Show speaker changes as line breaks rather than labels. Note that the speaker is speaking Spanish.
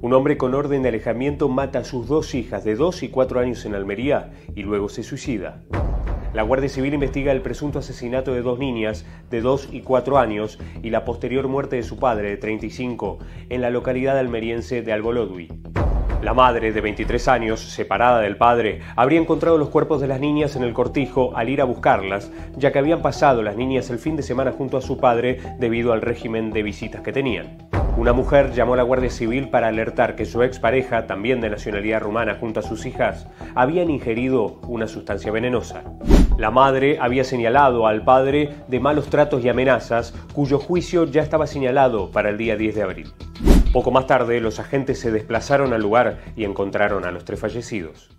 Un hombre con orden de alejamiento mata a sus dos hijas de 2 y 4 años en Almería y luego se suicida. La Guardia Civil investiga el presunto asesinato de 2 niñas de 2 y 4 años y la posterior muerte de su padre de 35 en la localidad almeriense de Albolodui. La madre, de 23 años, separada del padre, habría encontrado los cuerpos de las niñas en el cortijo al ir a buscarlas, ya que habían pasado las niñas el fin de semana junto a su padre debido al régimen de visitas que tenían. Una mujer llamó a la Guardia Civil para alertar que su expareja, también de nacionalidad rumana junto a sus hijas, habían ingerido una sustancia venenosa. La madre había señalado al padre de malos tratos y amenazas, cuyo juicio ya estaba señalado para el día 10 de abril. Poco más tarde, los agentes se desplazaron al lugar y encontraron a los 3 fallecidos.